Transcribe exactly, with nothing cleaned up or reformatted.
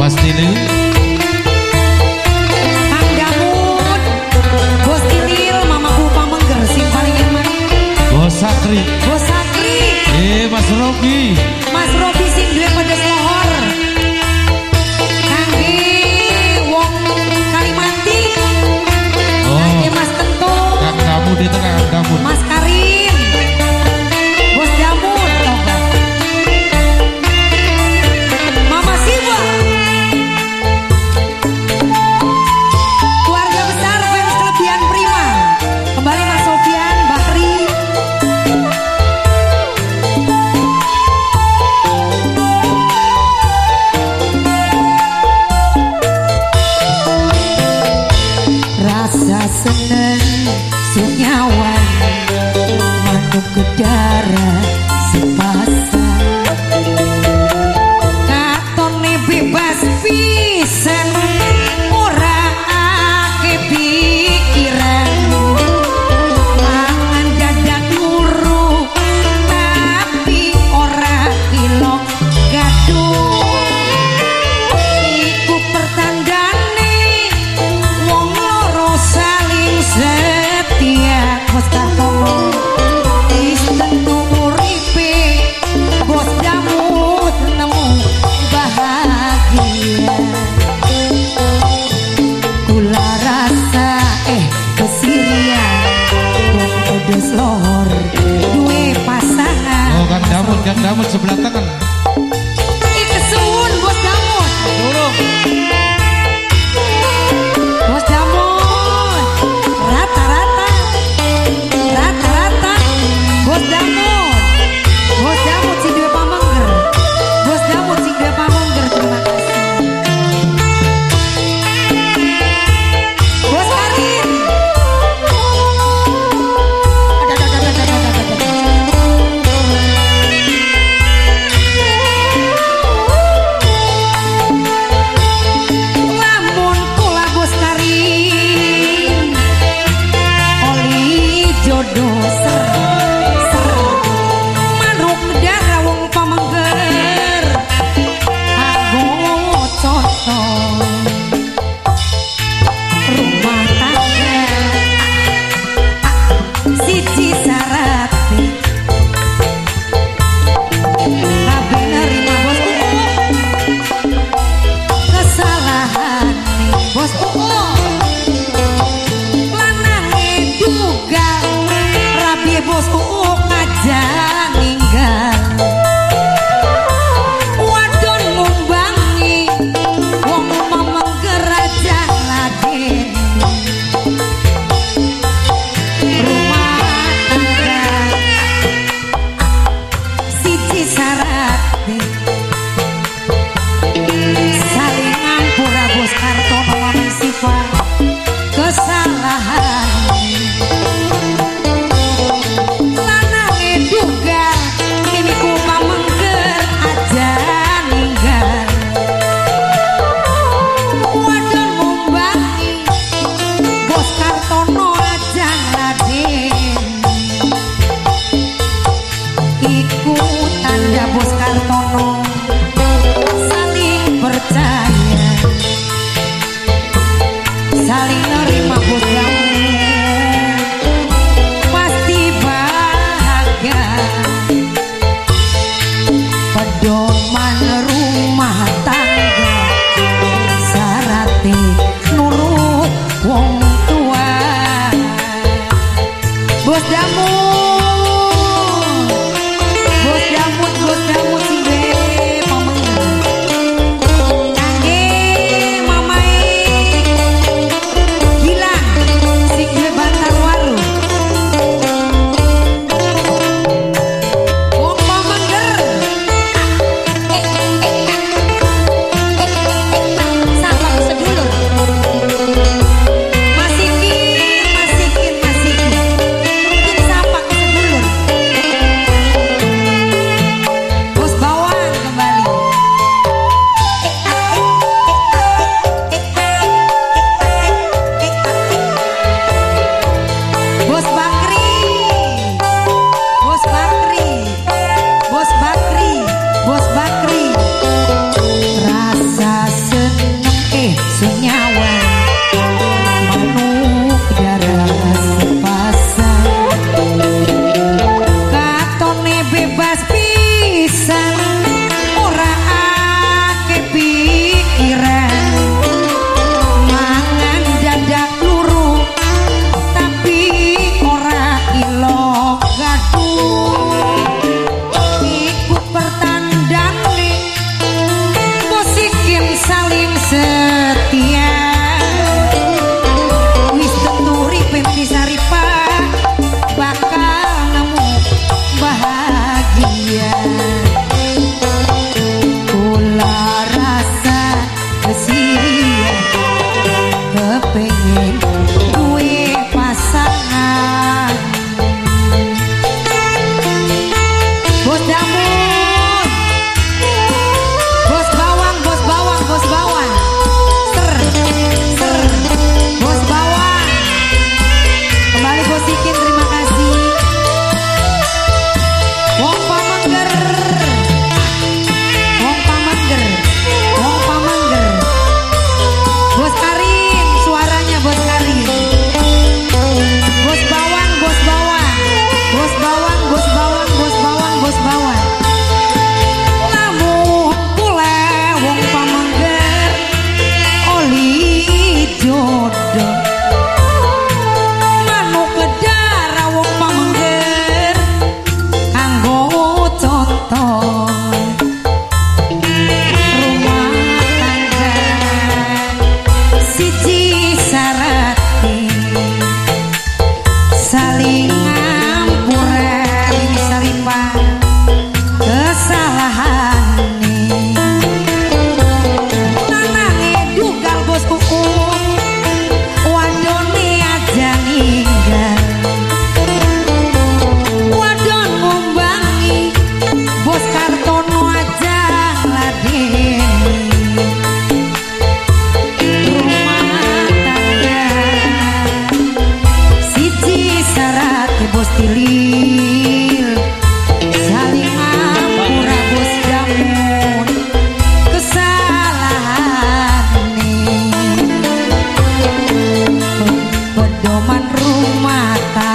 pasti nih. Kang Damut, Bos Ilil, Mama Bupa Mengger, sing paling enak. Bos Sakri. Bos Sakri. Eh Mas Robi. Mas Robi sing duwe pedes lohor. Kangge wong Kalimanti. Oh. Kangge Mas Kentung. Kang Damut itu Kang Damut. Mas Karim. Bos Damut. Mama Siwa. Keluarga besar fans kelebihan Prima. Kembali Mas Sofian, Bakri. Rasa seneng sunyawan manuk ke darah sepasang katone bebas pisan ora ake pikiran mangan dadak turu tapi ora ilok gaduh iku pertandane wong loro saling setia Bos Kartono wis tentu uripe Bos Damut nemu bahagia kula rasa eh kesirian wong pedes lohor duwe pasangan. Oh Kang Damut, Kang Damut sebelah tangan. Ih kesuwun Bos Damut. Turun. Bos Damut, rata-rata, rata-rata, Bos Damut, Bos Damut si dua pamangger, Bos Damut si dua pamangger, terima kasih. Bos Karim, ada, ada, ada, ada, ada, ada, ada. bos tilil saling ngapura bos jamun kesalahan nih pedoman rumah tangga